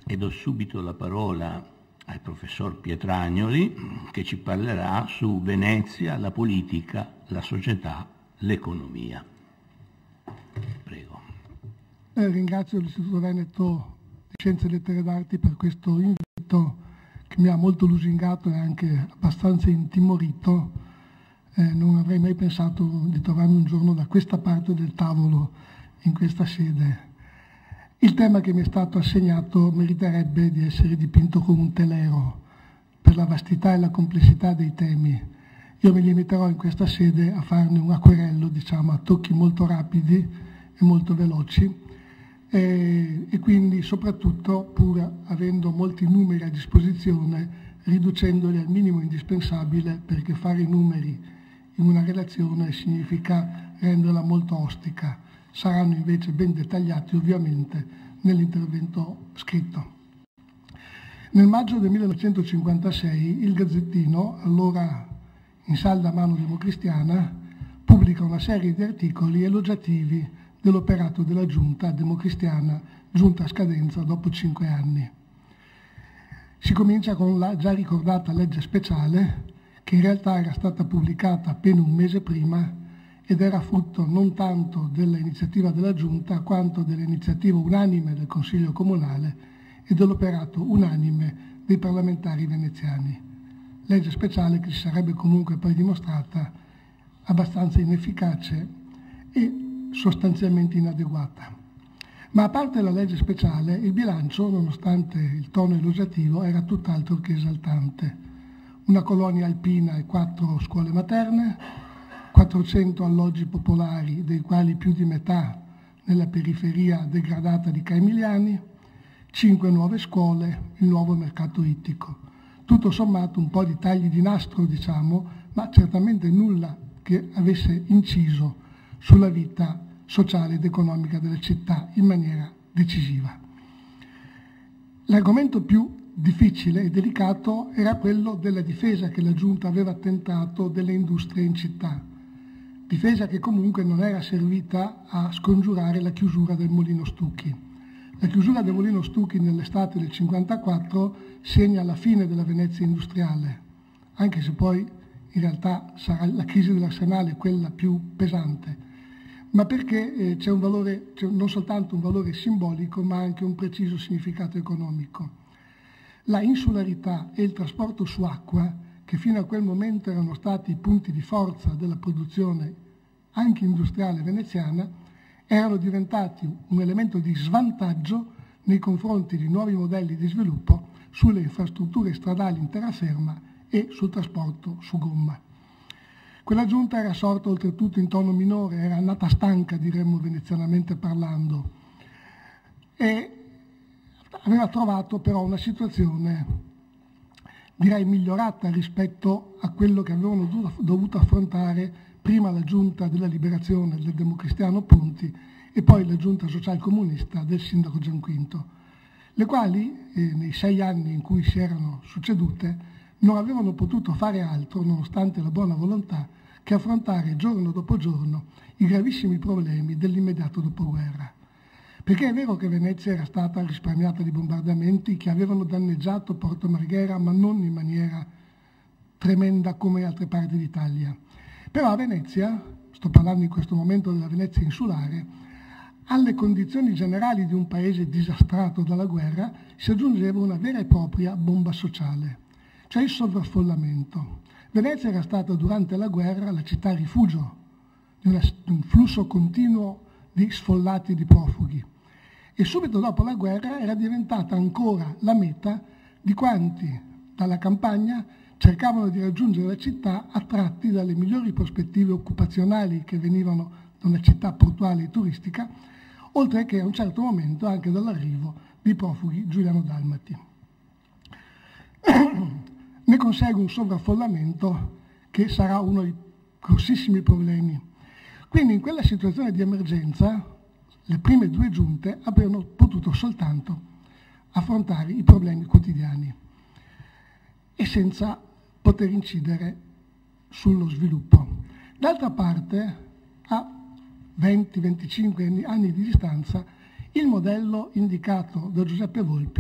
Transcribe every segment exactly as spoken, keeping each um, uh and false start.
e do subito la parola al professor Pietragnoli, che ci parlerà su Venezia, la politica, la società, l'economia. Prego. Eh, ringrazio l'Istituto Veneto di Scienze e Lettere d'Arti per questo invito che mi ha molto lusingato e anche abbastanza intimorito. Eh, non avrei mai pensato di trovarmi un giorno da questa parte del tavolo, in questa sede. Il tema che mi è stato assegnato meriterebbe di essere dipinto come un telero per la vastità e la complessità dei temi. Io mi limiterò in questa sede a farne un acquerello, diciamo, a tocchi molto rapidi e molto veloci e, e quindi soprattutto, pur avendo molti numeri a disposizione, riducendoli al minimo indispensabile, perché fare i numeri in una relazione significa renderla molto ostica. Saranno invece ben dettagliati ovviamente nell'intervento scritto. Nel maggio del millenovecentocinquantasei il Gazzettino, allora in salda mano democristiana, pubblica una serie di articoli elogiativi dell'operato della giunta democristiana, giunta a scadenza dopo cinque anni. Si comincia con la già ricordata legge speciale, che in realtà era stata pubblicata appena un mese prima ed era frutto non tanto dell'iniziativa della Giunta quanto dell'iniziativa unanime del Consiglio Comunale e dell'operato unanime dei parlamentari veneziani. Legge speciale che si sarebbe comunque poi dimostrata abbastanza inefficace e sostanzialmente inadeguata. Ma a parte la legge speciale, il bilancio, nonostante il tono elogiativo, era tutt'altro che esaltante. Una colonia alpina e quattro scuole materne, quattrocento alloggi popolari, dei quali più di metà nella periferia degradata di Caimigliani, cinque nuove scuole, il nuovo mercato ittico. Tutto sommato un po' di tagli di nastro, diciamo, ma certamente nulla che avesse inciso sulla vita sociale ed economica della città in maniera decisiva. L'argomento più difficile e delicato era quello della difesa che la Giunta aveva tentato delle industrie in città. Difesa che comunque non era servita a scongiurare la chiusura del Mulino Stucchi. La chiusura del Mulino Stucchi nell'estate del cinquantaquattro segna la fine della Venezia industriale, anche se poi in realtà sarà la crisi dell'Arsenale quella più pesante, ma perché eh, c'è un valore, c'è non soltanto un valore simbolico, ma anche un preciso significato economico. La insularità e il trasporto su acqua, che fino a quel momento erano stati i punti di forza della produzione anche industriale veneziana, erano diventati un elemento di svantaggio nei confronti di nuovi modelli di sviluppo sulle infrastrutture stradali in terraferma e sul trasporto su gomma. Quella giunta era sorta oltretutto in tono minore, era nata stanca, diremmo venezianamente parlando, e aveva trovato però una situazione direi migliorata rispetto a quello che avevano dovuto affrontare prima la giunta della liberazione del democristiano Ponti e poi la giunta social-comunista del sindaco Gianquinto, le quali eh, nei sei anni in cui si erano succedute non avevano potuto fare altro, nonostante la buona volontà, che affrontare giorno dopo giorno i gravissimi problemi dell'immediato dopoguerra. Perché è vero che Venezia era stata risparmiata di bombardamenti che avevano danneggiato Porto Marghera, ma non in maniera tremenda come altre parti d'Italia. Però a Venezia, sto parlando in questo momento della Venezia insulare, alle condizioni generali di un paese disastrato dalla guerra si aggiungeva una vera e propria bomba sociale, cioè il sovraffollamento. Venezia era stata durante la guerra la città rifugio di, una, di un flusso continuo di sfollati e di profughi. E subito dopo la guerra era diventata ancora la meta di quanti dalla campagna cercavano di raggiungere la città attratti dalle migliori prospettive occupazionali che venivano da una città portuale e turistica, oltre che a un certo momento anche dall'arrivo di profughi giuliano-dalmati. Ne consegue un sovraffollamento che sarà uno dei grossissimi problemi. Quindi in quella situazione di emergenza le prime due giunte avevano potuto soltanto affrontare i problemi quotidiani e senza poter incidere sullo sviluppo. D'altra parte, a venti venticinque anni di distanza, il modello indicato da Giuseppe Volpi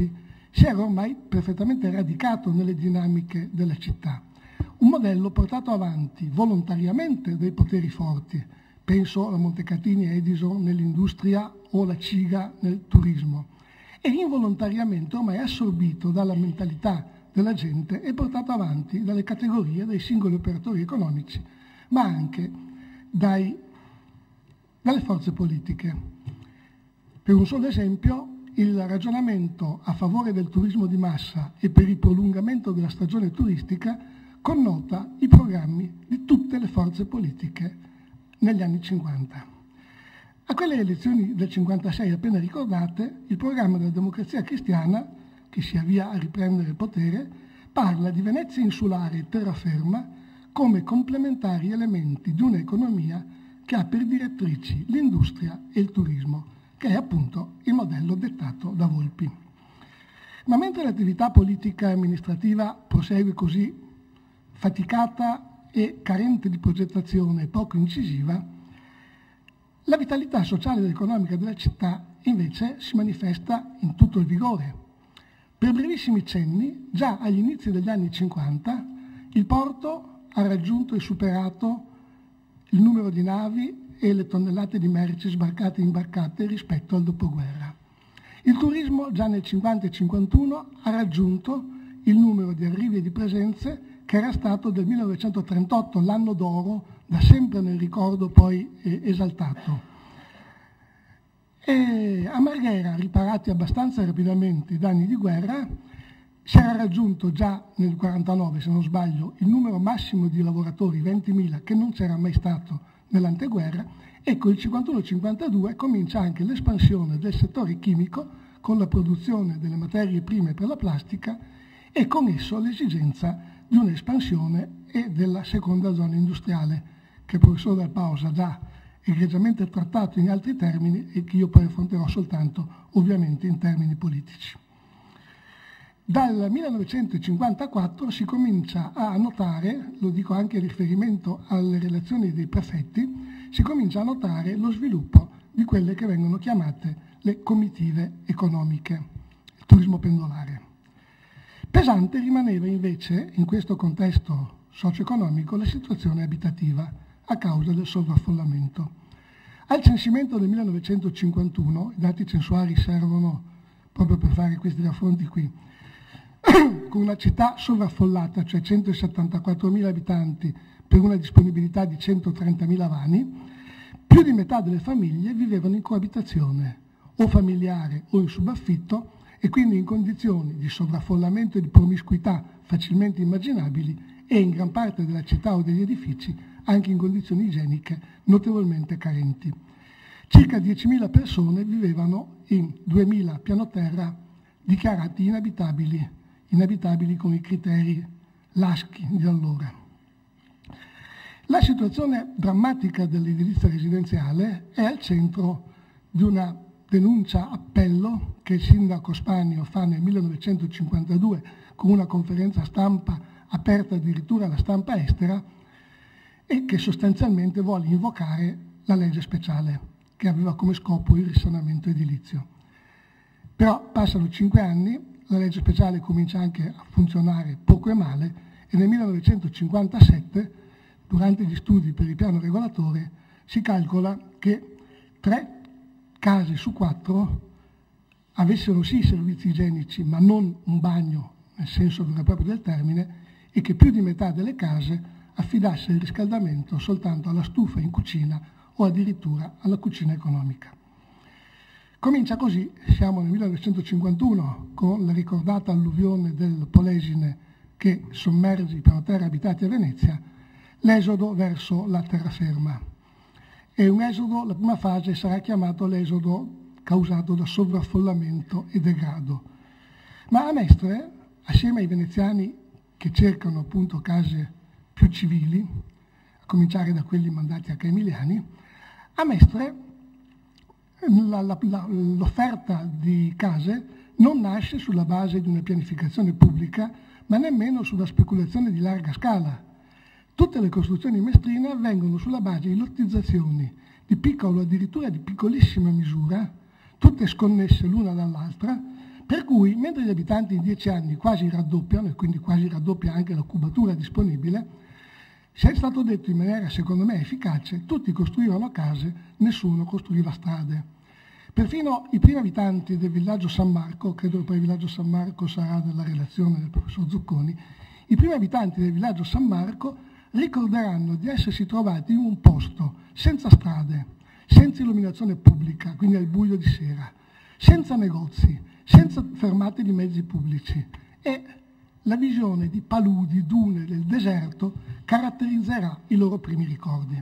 si era ormai perfettamente radicato nelle dinamiche della città. Un modello portato avanti volontariamente dai poteri forti, penso a Montecatini e Edison nell'industria o la Ciga nel turismo, e involontariamente ormai assorbito dalla mentalità della gente e portato avanti dalle categorie dei singoli operatori economici, ma anche dai, dalle forze politiche. Per un solo esempio, il ragionamento a favore del turismo di massa e per il prolungamento della stagione turistica connota i programmi di tutte le forze politiche negli anni cinquanta. A quelle elezioni del cinquantasei appena ricordate, il programma della Democrazia Cristiana, che si avvia a riprendere il potere, parla di Venezia insulare e terraferma come complementari elementi di un'economia che ha per direttrici l'industria e il turismo, che è appunto il modello dettato da Volpi. Ma mentre l'attività politica e amministrativa prosegue così faticata e carente di progettazione e poco incisiva, la vitalità sociale ed economica della città invece si manifesta in tutto il vigore. Per brevissimi cenni, già agli inizi degli anni cinquanta, il porto ha raggiunto e superato il numero di navi e le tonnellate di merci sbarcate e imbarcate rispetto al dopoguerra. Il turismo già nel cinquanta e cinquantuno ha raggiunto il numero di arrivi e di presenze che era stato del millenovecentotrentotto, l'anno d'oro, da sempre nel ricordo poi eh, esaltato. E a Marghera, riparati abbastanza rapidamente i danni di guerra, si era raggiunto già nel quarantanove, se non sbaglio, il numero massimo di lavoratori, ventimila, che non c'era mai stato nell'anteguerra. Ecco, il cinquantuno cinquantadue comincia anche l'espansione del settore chimico con la produzione delle materie prime per la plastica e con esso l'esigenza di un'espansione e della seconda zona industriale, che il professor Dal Pausa ha già egregiamente trattato in altri termini e che io poi affronterò soltanto ovviamente in termini politici. Dal millenovecentocinquantaquattro si comincia a notare, lo dico anche in riferimento alle relazioni dei prefetti, si comincia a notare lo sviluppo di quelle che vengono chiamate le comitive economiche, il turismo pendolare. Pesante rimaneva invece in questo contesto socio-economico la situazione abitativa a causa del sovraffollamento. Al censimento del millenovecentocinquantuno, i dati censuari servono proprio per fare questi raffronti qui, con una città sovraffollata, cioè centosettantaquattromila abitanti per una disponibilità di centotrentamila vani, più di metà delle famiglie vivevano in coabitazione, o familiare o in subaffitto, e quindi in condizioni di sovraffollamento e di promiscuità facilmente immaginabili, e in gran parte della città o degli edifici anche in condizioni igieniche notevolmente carenti. Circa diecimila persone vivevano in duemila pianoterra dichiarati inabitabili, inabitabili con i criteri laschi di allora. La situazione drammatica dell'edilizia residenziale è al centro di una denuncia appello che il sindaco Spanio fa nel millenovecentocinquantadue con una conferenza stampa aperta addirittura alla stampa estera e che sostanzialmente vuole invocare la legge speciale che aveva come scopo il risanamento edilizio. Però passano cinque anni, la legge speciale comincia anche a funzionare poco e male e nel millenovecentocinquantasette, durante gli studi per il piano regolatore, si calcola che tre case su quattro avessero sì servizi igienici ma non un bagno nel senso vero e proprio del termine, e che più di metà delle case affidasse il riscaldamento soltanto alla stufa in cucina o addirittura alla cucina economica. Comincia così, siamo nel millenovecentocinquantuno, con la ricordata alluvione del Polesine che sommerge i pianoterra abitati a Venezia, l'esodo verso la terraferma. E un esodo, la prima fase sarà chiamato l'esodo causato da sovraffollamento e degrado. Ma a Mestre, assieme ai veneziani che cercano appunto case più civili, a cominciare da quelli mandati a Caemiliani, a Mestre la, la, la, l'offerta di case non nasce sulla base di una pianificazione pubblica, ma nemmeno sulla speculazione di larga scala. Tutte le costruzioni in Mestrina avvengono sulla base di lottizzazioni di piccola o addirittura di piccolissima misura, tutte sconnesse l'una dall'altra, Per cui, mentre gli abitanti in dieci anni quasi raddoppiano, e quindi quasi raddoppia anche la cubatura disponibile, se è stato detto in maniera, secondo me, efficace, tutti costruivano case, nessuno costruiva strade. Perfino i primi abitanti del villaggio San Marco, credo che poi il villaggio San Marco sarà nella relazione del professor Zucconi, i primi abitanti del villaggio San Marco ricorderanno di essersi trovati in un posto senza strade, senza illuminazione pubblica, quindi al buio di sera, senza negozi, senza fermate di mezzi pubblici, e la visione di paludi, dune del deserto caratterizzerà i loro primi ricordi.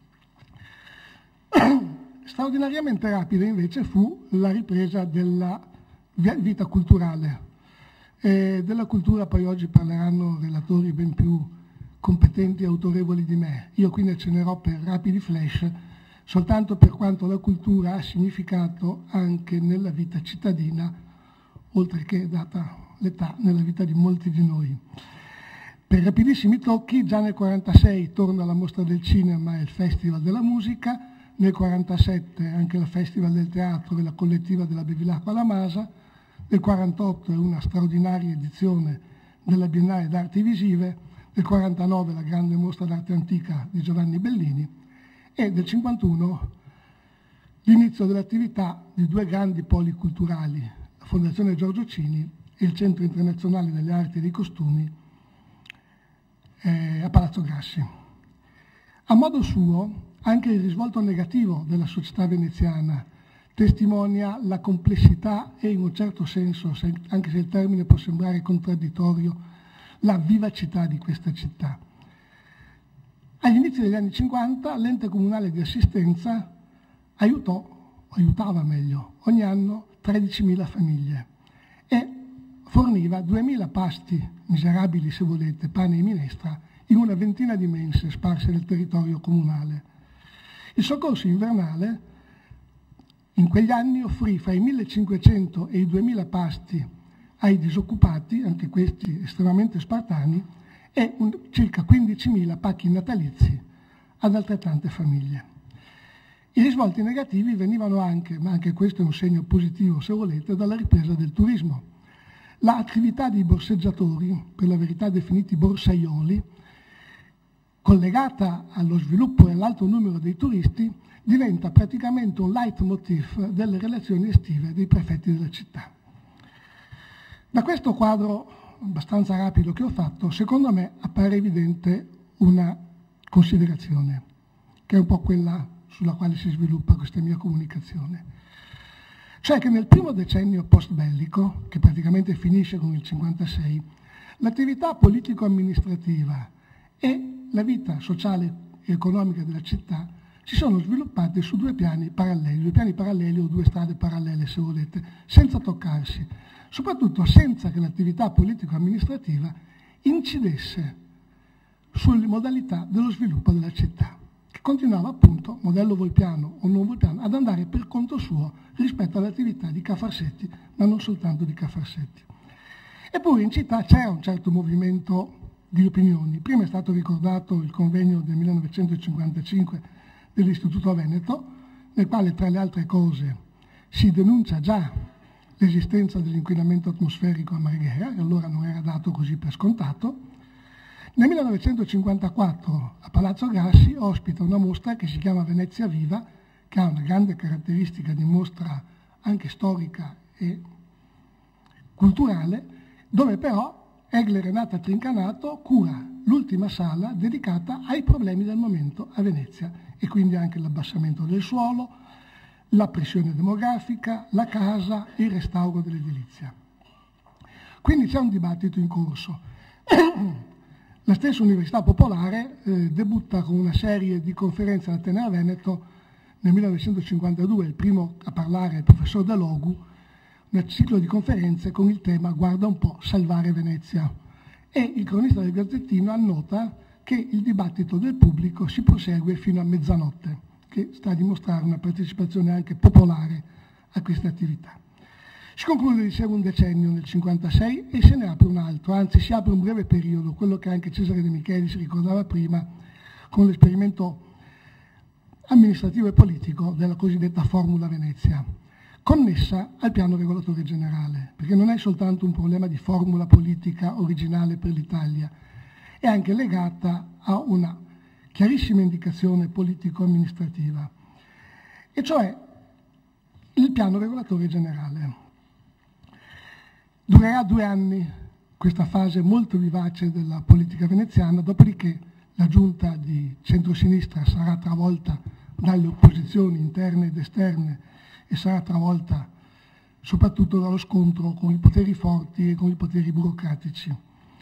Straordinariamente rapida invece fu la ripresa della vita culturale. E della cultura poi oggi parleranno relatori ben più competenti e autorevoli di me. Io qui ne accennerò per rapidi flash, soltanto per quanto la cultura ha significato anche nella vita cittadina, oltre che, data l'età, nella vita di molti di noi. Per rapidissimi tocchi, già nel millenovecentoquarantasei torna la Mostra del Cinema e il Festival della Musica, nel millenovecentoquarantasette anche il Festival del Teatro e la collettiva della Bevilacqua alla Masa, nel millenovecentoquarantotto è una straordinaria edizione della Biennale d'Arti Visive, nel millenovecentoquarantanove la grande Mostra d'Arte Antica di Giovanni Bellini e del cinquantuno l'inizio dell'attività di due grandi poli culturali, la Fondazione Giorgio Cini e il Centro Internazionale delle Arti e dei Costumi eh, a Palazzo Grassi. A modo suo, anche il risvolto negativo della società veneziana testimonia la complessità e in un certo senso, anche se il termine può sembrare contraddittorio, la vivacità di questa città. Agli inizi degli anni cinquanta l'ente comunale di assistenza aiutò, aiutava meglio, ogni anno tredicimila famiglie e forniva duemila pasti miserabili, se volete, pane e minestra, in una ventina di mense sparse nel territorio comunale. Il soccorso invernale in quegli anni offrì fra i millecinquecento e i duemila pasti ai disoccupati, anche questi estremamente spartani, e un, circa quindicimila pacchi natalizi ad altrettante famiglie. I risvolti negativi venivano anche, ma anche questo è un segno positivo se volete, dalla ripresa del turismo. L'attività dei borseggiatori, per la verità definiti borsaioli, collegata allo sviluppo e all'alto numero dei turisti, diventa praticamente un leitmotiv delle relazioni estive dei prefetti della città. Da questo quadro abbastanza rapido che ho fatto, secondo me appare evidente una considerazione, che è un po' quella sulla quale si sviluppa questa mia comunicazione. Cioè che nel primo decennio post-bellico, che praticamente finisce con il cinquantasei, l'attività politico-amministrativa e la vita sociale e economica della città si sono sviluppate su due piani paralleli, due piani paralleli o due strade parallele se volete, senza toccarsi, soprattutto senza che l'attività politico-amministrativa incidesse sulle modalità dello sviluppo della città, che continuava appunto, modello Volpiano o non Volpiano, ad andare per conto suo rispetto all'attività di Cafarsetti, ma non soltanto di Cafarsetti. Eppure in città c'era un certo movimento di opinioni. Prima è stato ricordato il convegno del millenovecentocinquantacinque dell'Istituto Veneto, nel quale tra le altre cose si denuncia già l'esistenza dell'inquinamento atmosferico a Marghera, che allora non era dato così per scontato. Nel millenovecentocinquantaquattro a Palazzo Grassi ospita una mostra che si chiama Venezia Viva, che ha una grande caratteristica di mostra anche storica e culturale, dove però Egle Renata Trincanato cura l'ultima sala dedicata ai problemi del momento a Venezia, e quindi anche l'abbassamento del suolo, la pressione demografica, la casa, il restauro dell'edilizia. Quindi c'è un dibattito in corso. La stessa Università Popolare eh, debutta con una serie di conferenze all'Ateneo Veneto nel millenovecentocinquantadue, il primo a parlare è il professor De Logu, un ciclo di conferenze con il tema "Guarda un po', salvare Venezia". E il cronista del Gazzettino annota che il dibattito del pubblico si prosegue fino a mezzanotte, che sta a dimostrare una partecipazione anche popolare a queste attività. Si conclude, dicevo, un decennio nel cinquantasei e se ne apre un altro, anzi si apre un breve periodo, quello che anche Cesare De Michelis ricordava prima, con l'esperimento amministrativo e politico della cosiddetta Formula Venezia. connessa al piano regolatore generale, perché non è soltanto un problema di formula politica originale per l'Italia, è anche legata a una chiarissima indicazione politico-amministrativa, e cioè il piano regolatore generale. Durerà due anni questa fase molto vivace della politica veneziana, dopodiché la giunta di centrosinistra sarà travolta dalle opposizioni interne ed esterne e sarà travolta soprattutto dallo scontro con i poteri forti e con i poteri burocratici.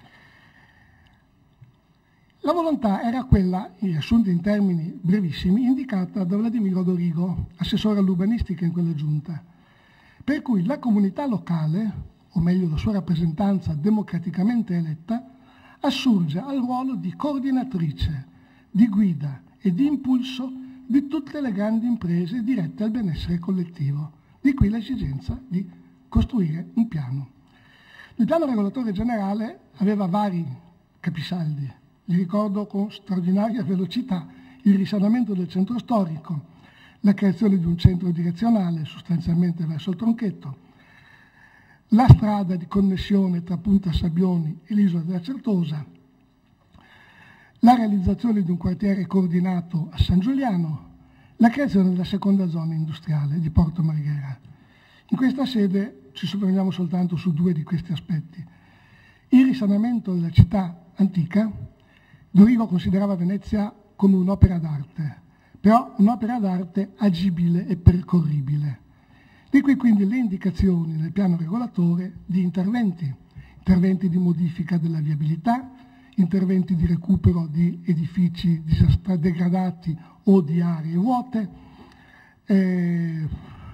La volontà era quella, riassunta in termini brevissimi, indicata da Vladimiro Dorigo, assessore all'urbanistica in quella giunta, per cui la comunità locale, o meglio la sua rappresentanza democraticamente eletta, assurge al ruolo di coordinatrice, di guida e di impulso di tutte le grandi imprese dirette al benessere collettivo. Di qui l'esigenza di costruire un piano. Il piano regolatore generale aveva vari capisaldi. Vi ricordo con straordinaria velocità il risanamento del centro storico, la creazione di un centro direzionale sostanzialmente verso il Tronchetto, la strada di connessione tra Punta Sabbioni e l'isola della Certosa, la realizzazione di un quartiere coordinato a San Giuliano, la creazione della seconda zona industriale di Porto Marghera. In questa sede ci soffermiamo soltanto su due di questi aspetti. Il risanamento della città antica. Dorigo considerava Venezia come un'opera d'arte, però un'opera d'arte agibile e percorribile. Di qui quindi le indicazioni nel piano regolatore di interventi, interventi di modifica della viabilità, interventi di recupero di edifici degradati o di aree vuote, eh,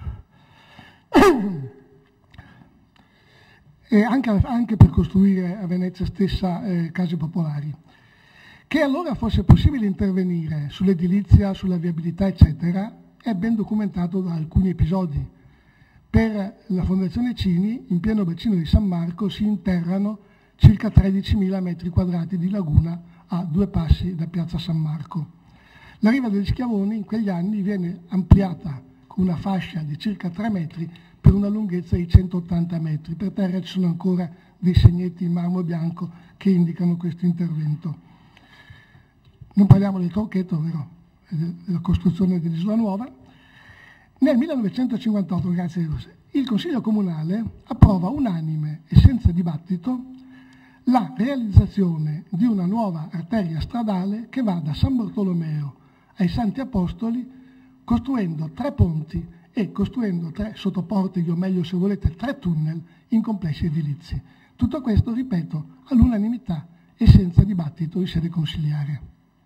e anche, anche per costruire a Venezia stessa eh, case popolari. Che allora fosse possibile intervenire sull'edilizia, sulla viabilità, eccetera, è ben documentato da alcuni episodi. Per la Fondazione Cini, in pieno bacino di San Marco, si interrano circa tredicimila metri quadrati di laguna a due passi da Piazza San Marco. La riva degli Schiavoni in quegli anni viene ampliata con una fascia di circa tre metri per una lunghezza di centottanta metri. Per terra ci sono ancora dei segneti in marmo bianco che indicano questo intervento. Non parliamo del Tronchetto, ovvero della costruzione dell'Isola Nuova. Nel millenovecentocinquantotto, grazie a Dio, il Consiglio Comunale approva unanime e senza dibattito la realizzazione di una nuova arteria stradale che va da San Bartolomeo ai Santi Apostoli, costruendo tre ponti e costruendo tre sottoporti, o meglio se volete tre tunnel in complessi edilizi. Tutto questo, ripeto, all'unanimità e senza dibattito in sede consiliare.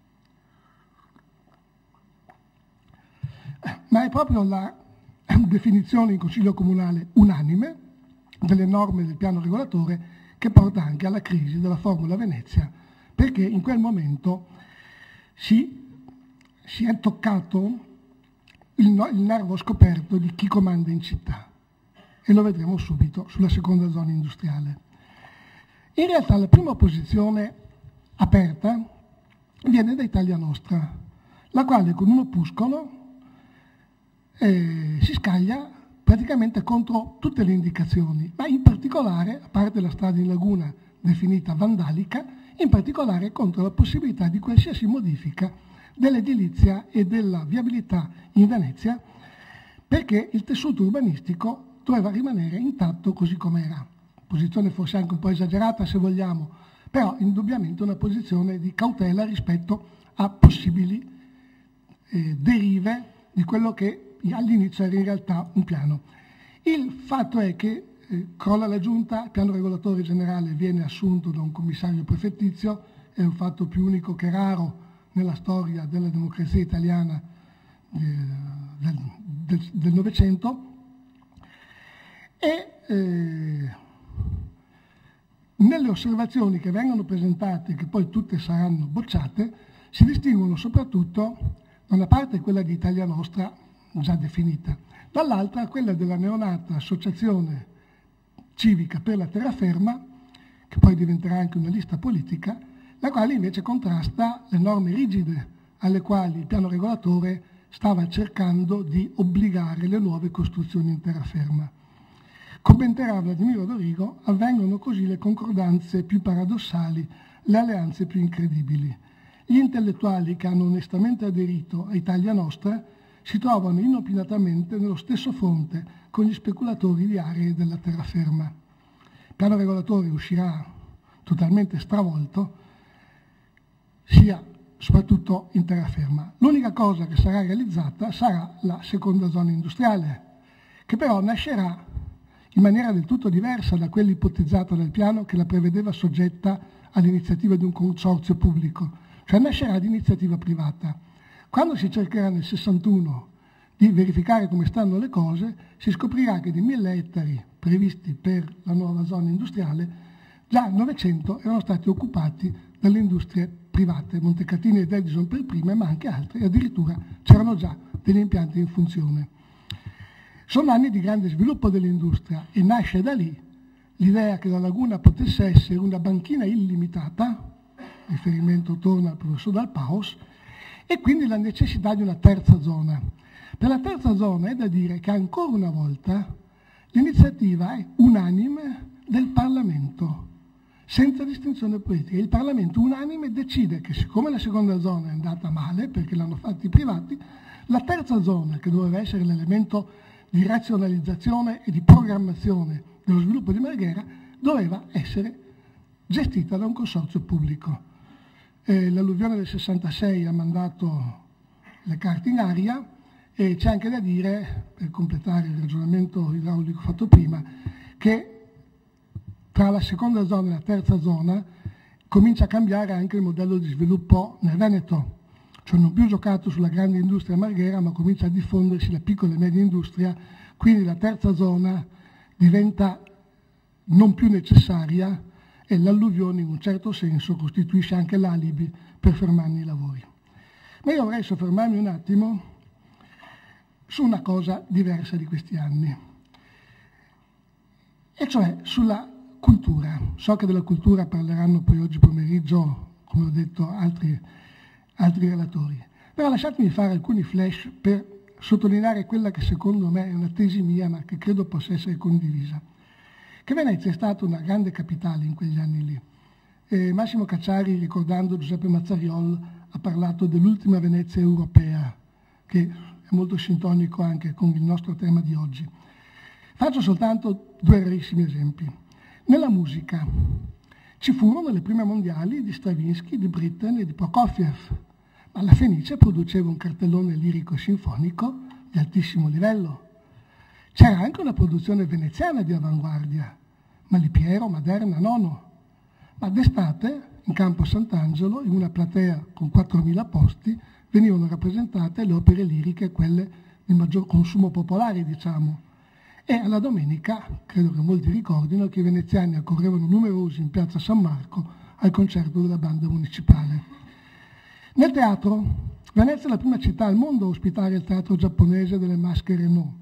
Ma è proprio la definizione in Consiglio Comunale unanime delle norme del piano regolatore che porta anche alla crisi della Formula Venezia, perché in quel momento si, si è toccato il, no, il nervo scoperto di chi comanda in città, e lo vedremo subito sulla seconda zona industriale. In realtà la prima opposizione aperta viene da Italia Nostra, la quale con un opuscolo Eh, si scaglia praticamente contro tutte le indicazioni, ma in particolare, a parte la strada in laguna definita vandalica, in particolare contro la possibilità di qualsiasi modifica dell'edilizia e della viabilità in Venezia, perché il tessuto urbanistico doveva rimanere intatto così com'era. Posizione forse anche un po' esagerata se vogliamo, però indubbiamente una posizione di cautela rispetto a possibili eh, derive di quello che all'inizio era in realtà un piano. Il fatto è che eh, crolla la giunta, il piano regolatore generale viene assunto da un commissario prefettizio, è un fatto più unico che raro nella storia della democrazia italiana eh, del, del, del Novecento, e eh, nelle osservazioni che vengono presentate, che poi tutte saranno bocciate, si distinguono soprattutto da una parte quella di Italia Nostra, già definita, dall'altra quella della neonata Associazione Civica per la Terraferma, che poi diventerà anche una lista politica, la quale invece contrasta le norme rigide alle quali il piano regolatore stava cercando di obbligare le nuove costruzioni in terraferma. Commenterà Vladimiro Dorigo, avvengono così le concordanze più paradossali, le alleanze più incredibili. Gli intellettuali che hanno onestamente aderito a Italia Nostra si trovano inopinatamente nello stesso fronte con gli speculatori di aree della terraferma. Il piano regolatore uscirà totalmente stravolto, sia soprattutto in terraferma. L'unica cosa che sarà realizzata sarà la seconda zona industriale, che però nascerà in maniera del tutto diversa da quella ipotizzata dal piano che la prevedeva soggetta all'iniziativa di un consorzio pubblico, cioè nascerà di iniziativa privata. Quando si cercherà nel sessantuno di verificare come stanno le cose, si scoprirà che di mille ettari previsti per la nuova zona industriale, già novecento erano stati occupati dalle industrie private, Montecatini ed Edison per prime, ma anche altre, e addirittura c'erano già degli impianti in funzione. Sono anni di grande sviluppo dell'industria e nasce da lì l'idea che la laguna potesse essere una banchina illimitata, riferimento torna al professor Dal Paus, e quindi la necessità di una terza zona. Per la terza zona è da dire che ancora una volta l'iniziativa è unanime del Parlamento, senza distinzione politica. Il Parlamento unanime decide che siccome la seconda zona è andata male, perché l'hanno fatta i privati, la terza zona, che doveva essere l'elemento di razionalizzazione e di programmazione dello sviluppo di Marghera, doveva essere gestita da un consorzio pubblico. Eh, l'alluvione del sessantasei ha mandato le carte in aria e c'è anche da dire, per completare il ragionamento idraulico fatto prima, che tra la seconda zona e la terza zona comincia a cambiare anche il modello di sviluppo nel Veneto, cioè non più giocato sulla grande industria marghera, ma comincia a diffondersi la piccola e media industria, quindi la terza zona diventa non più necessaria e l'alluvione in un certo senso costituisce anche l'alibi per fermarne i lavori. Ma io vorrei soffermarmi un attimo su una cosa diversa di questi anni, e cioè sulla cultura. So che della cultura parleranno poi oggi pomeriggio, come ho detto, altri, altri relatori. Però lasciatemi fare alcuni flash per sottolineare quella che secondo me è una tesi mia, ma che credo possa essere condivisa. Che Venezia è stata una grande capitale in quegli anni lì. E Massimo Cacciari, ricordando Giuseppe Mazzariol, ha parlato dell'ultima Venezia europea, che è molto sintonico anche con il nostro tema di oggi. Faccio soltanto due rarissimi esempi. Nella musica ci furono le prime mondiali di Stravinsky, di Britten e di Prokofiev, ma la Fenice produceva un cartellone lirico sinfonico di altissimo livello. C'era anche una produzione veneziana di avanguardia, Malipiero, Maderna, Nono, ma d'estate in Campo Sant'Angelo, in una platea con quattromila posti, venivano rappresentate le opere liriche, quelle di maggior consumo popolare, diciamo. E alla domenica, credo che molti ricordino, che i veneziani accorrevano numerosi in piazza San Marco al concerto della banda municipale. Nel teatro, Venezia è la prima città al mondo a ospitare il teatro giapponese delle maschere No.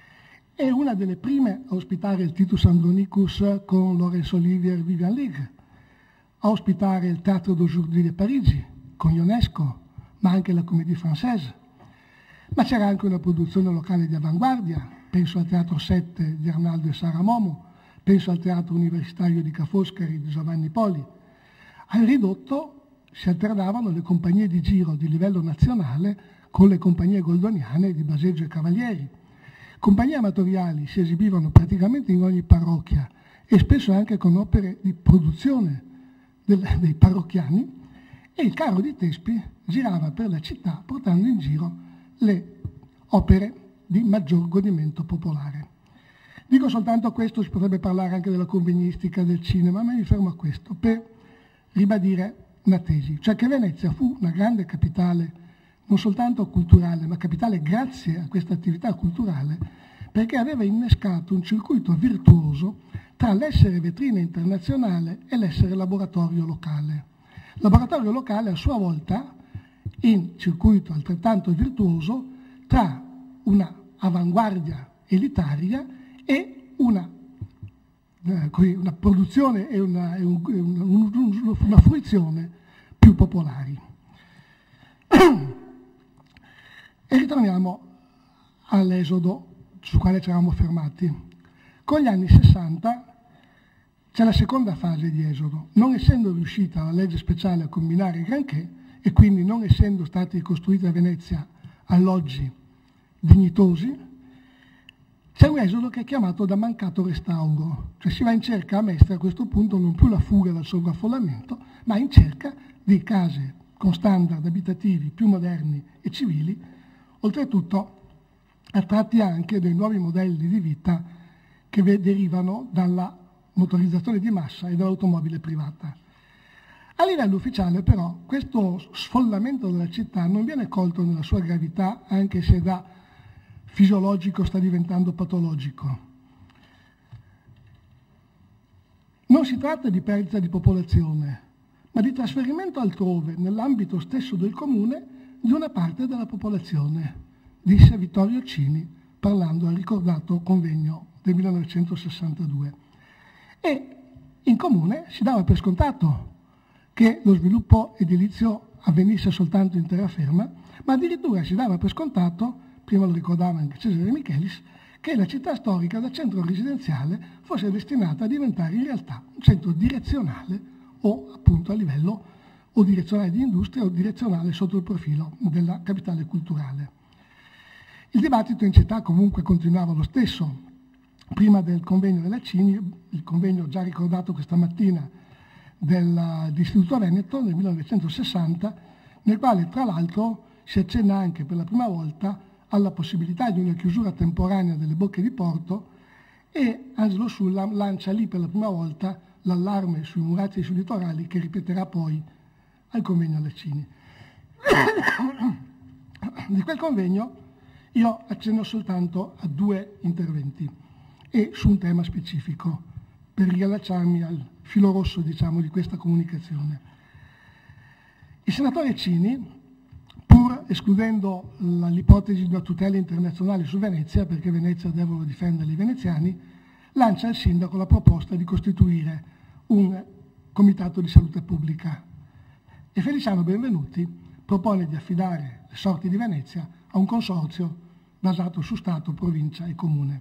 È una delle prime a ospitare il Titus Andronicus con Laurence Olivier e Vivian Leigh, a ospitare il Teatro d'Aujourd'hui di Parigi con Ionesco, ma anche la Comédie Française. Ma c'era anche una produzione locale di avanguardia. Penso al Teatro sette di Arnaldo e Sara Momo, penso al Teatro Universitario di Ca' Foscari di Giovanni Poli. Al ridotto si alternavano le compagnie di giro di livello nazionale con le compagnie goldoniane di Baseggio e Cavalieri. Compagnie amatoriali si esibivano praticamente in ogni parrocchia e spesso anche con opere di produzione del, dei parrocchiani, e il carro di Tespi girava per la città portando in giro le opere di maggior godimento popolare. Dico soltanto questo, si potrebbe parlare anche della convegnistica, del cinema, ma mi fermo a questo per ribadire una tesi, cioè che Venezia fu una grande capitale non soltanto culturale, ma capitale grazie a questa attività culturale, perché aveva innescato un circuito virtuoso tra l'essere vetrina internazionale e l'essere laboratorio locale. Laboratorio locale a sua volta in circuito altrettanto virtuoso tra una avanguardia elitaria e una, eh, una produzione e una, e un, un, un, una fruizione più popolari. E Ritorniamo all'esodo sul quale ci eravamo fermati. Con gli anni sessanta c'è la seconda fase di esodo. Non essendo riuscita la legge speciale a combinare granché e quindi non essendo stati costruiti a Venezia alloggi dignitosi, c'è un esodo che è chiamato da mancato restauro, cioè si va in cerca a Mestre a questo punto non più la fuga dal sovraffollamento, ma in cerca di case con standard abitativi più moderni e civili, oltretutto attratti anche dai nuovi modelli di vita che derivano dalla motorizzazione di massa e dall'automobile privata. A livello ufficiale però questo sfollamento della città non viene colto nella sua gravità, anche se da fisiologico sta diventando patologico. Non si tratta di perdita di popolazione, ma di trasferimento altrove, nell'ambito stesso del comune, di una parte della popolazione, disse Vittorio Cini, parlando al ricordato convegno del millenovecentosessantadue. E in comune si dava per scontato che lo sviluppo edilizio avvenisse soltanto in terraferma, ma addirittura si dava per scontato, prima lo ricordava anche Cesare Michelis, che la città storica da centro residenziale fosse destinata a diventare in realtà un centro direzionale o appunto a livello o direzionale di industria o direzionale sotto il profilo della capitale culturale. Il dibattito in città comunque continuava lo stesso. Prima del convegno della Cini, il convegno già ricordato questa mattina dell'Istituto Veneto nel millenovecentosessanta, nel quale tra l'altro si accenna anche per la prima volta alla possibilità di una chiusura temporanea delle bocche di porto e Angelo Sullam lancia lì per la prima volta l'allarme sui murati e sui litorali che ripeterà poi al convegno della Cini. Di quel convegno io accenno soltanto a due interventi e su un tema specifico per riallacciarmi al filo rosso, diciamo, di questa comunicazione. Il senatore Cini, pur escludendo l'ipotesi di una tutela internazionale su Venezia, perché Venezia devono difendere i veneziani, lancia al sindaco la proposta di costituire un comitato di salute pubblica e Feliciano Benvenuti propone di affidare le sorti di Venezia a un consorzio basato su Stato, provincia e comune.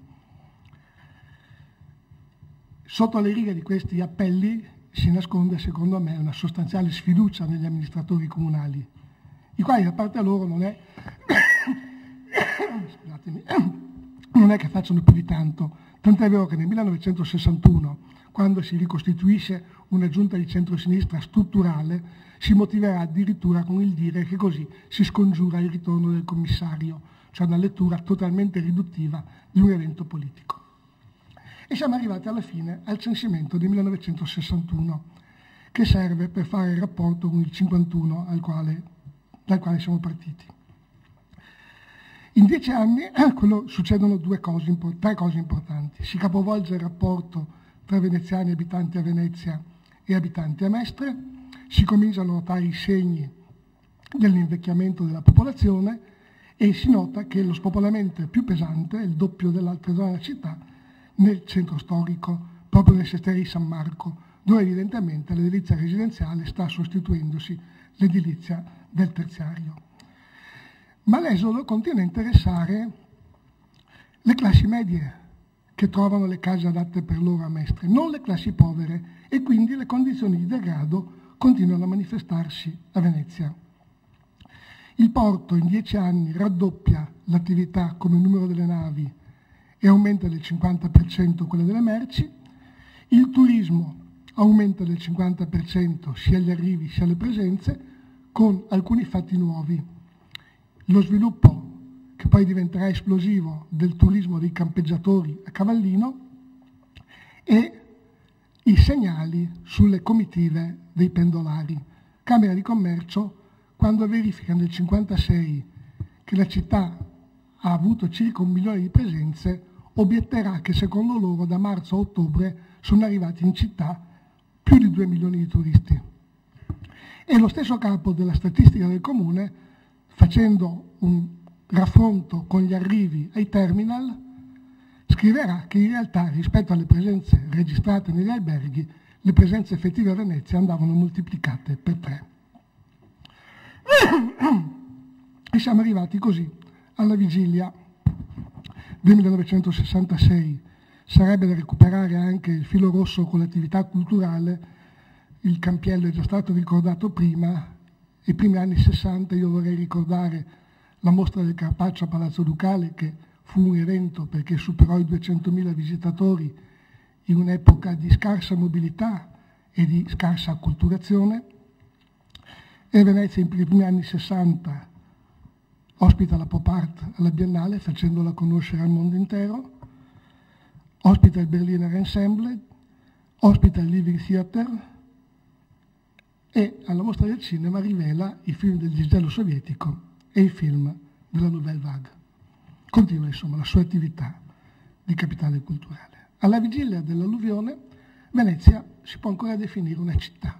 Sotto le righe di questi appelli si nasconde, secondo me, una sostanziale sfiducia negli amministratori comunali, i quali da parte loro non è, scusatemi, non è che facciano più di tanto, tant'è vero che nel millenovecentosessantuno, quando si ricostituisce una giunta di centrosinistra strutturale, si motiverà addirittura con il dire che così si scongiura il ritorno del commissario, cioè una lettura totalmente riduttiva di un evento politico. E siamo arrivati alla fine al censimento del millenovecentosessantuno, che serve per fare il rapporto con il cinquantuno al quale, dal quale siamo partiti. In dieci anni eh, quello, succedono due cose, tre cose importanti. Si capovolge il rapporto tra veneziani abitanti a Venezia e abitanti a Mestre, si cominciano a notare i segni dell'invecchiamento della popolazione e si nota che lo spopolamento è più pesante, il doppio delle altre zone della città, nel centro storico, proprio nel sestiere di San Marco, dove evidentemente l'edilizia residenziale sta sostituendosi l'edilizia del terziario. Ma l'esodo continua a interessare le classi medie che trovano le case adatte per loro a Mestre, non le classi povere, e quindi le condizioni di degrado continuano a manifestarsi a Venezia. Il porto in dieci anni raddoppia l'attività come numero delle navi e aumenta del cinquanta per cento quella delle merci, il turismo aumenta del cinquanta per cento sia gli arrivi sia le presenze, con alcuni fatti nuovi. Lo sviluppo, che poi diventerà esplosivo, del turismo dei campeggiatori a cavallino e i segnali sulle comitive dei pendolari. Camera di Commercio, quando verifica nel cinquantasei che la città ha avuto circa un milione di presenze, obietterà che secondo loro da marzo a ottobre sono arrivati in città più di due milioni di turisti. E lo stesso capo della statistica del comune, facendo un raffronto con gli arrivi ai terminal, scriverà che in realtà rispetto alle presenze registrate negli alberghi, le presenze effettive a Venezia andavano moltiplicate per tre. E siamo arrivati così alla vigilia del millenovecentosessantasei sarebbe da recuperare anche il filo rosso con l'attività culturale. Il Campiello è già stato ricordato prima. I primi anni sessanta io vorrei ricordare la mostra del Carpaccio a Palazzo Ducale, che fu un evento perché superò i duecentomila visitatori in un'epoca di scarsa mobilità e di scarsa acculturazione. E Venezia in primi anni sessanta ospita la pop art alla Biennale, facendola conoscere al mondo intero, ospita il Berliner Ensemble, ospita il Living Theater e alla mostra del cinema rivela i film del disgelo sovietico e i film della Nouvelle Vague. Continua insomma la sua attività di capitale culturale. Alla vigilia dell'alluvione Venezia si può ancora definire una città,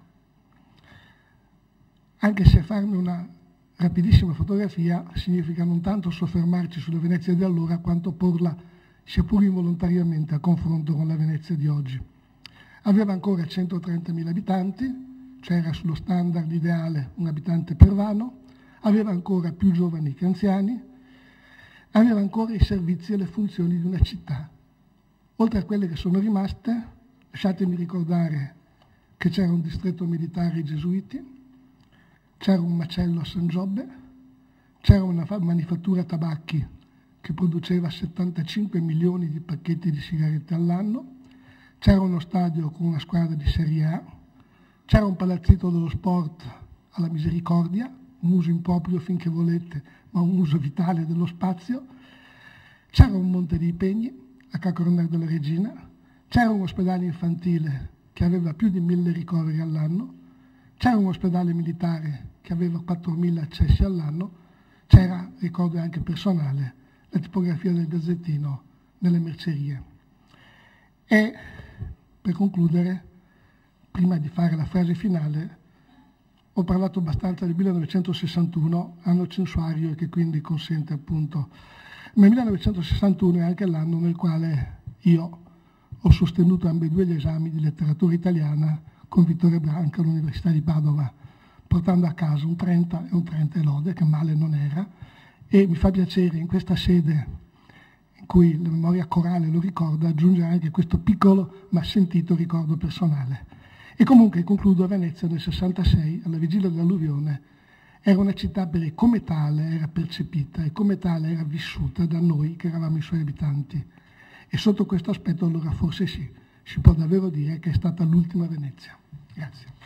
anche se farne una rapidissima fotografia significa non tanto soffermarci sulla Venezia di allora quanto porla, sia pur involontariamente, a confronto con la Venezia di oggi. Aveva ancora centotrentamila abitanti, cioè era sullo standard ideale un abitante per vano, aveva ancora più giovani che anziani, aveva ancora i servizi e le funzioni di una città. Oltre a quelle che sono rimaste, lasciatemi ricordare che c'era un distretto militare ai Gesuiti, c'era un macello a San Giobbe, c'era una manifattura tabacchi che produceva settantacinque milioni di pacchetti di sigarette all'anno, c'era uno stadio con una squadra di Serie A, c'era un palazzito dello sport alla Misericordia, un uso improprio finché volete, ma un uso vitale dello spazio, c'era un Monte dei Pegni a Cacoronare della Regina, c'era un ospedale infantile che aveva più di mille ricoveri all'anno, c'era un ospedale militare che aveva quattromila accessi all'anno, c'era, ricordo anche personale, la tipografia del Gazzettino nelle mercerie. E, per concludere, prima di fare la frase finale, ho parlato abbastanza del millenovecentosessantuno, anno censuario, e che quindi consente appunto... Ma il millenovecentosessantuno è anche l'anno nel quale io ho sostenuto ambedue gli esami di letteratura italiana con Vittorio Branca all'Università di Padova, portando a casa un trenta e un trenta e lode, che male non era, e mi fa piacere in questa sede in cui la memoria corale lo ricorda, aggiungere anche questo piccolo ma sentito ricordo personale. E comunque concludo, a Venezia nel sessantasei, alla vigilia dell'alluvione, era una città perché come tale era percepita e come tale era vissuta da noi che eravamo i suoi abitanti. E sotto questo aspetto allora forse sì, si può davvero dire che è stata l'ultima Venezia. Grazie.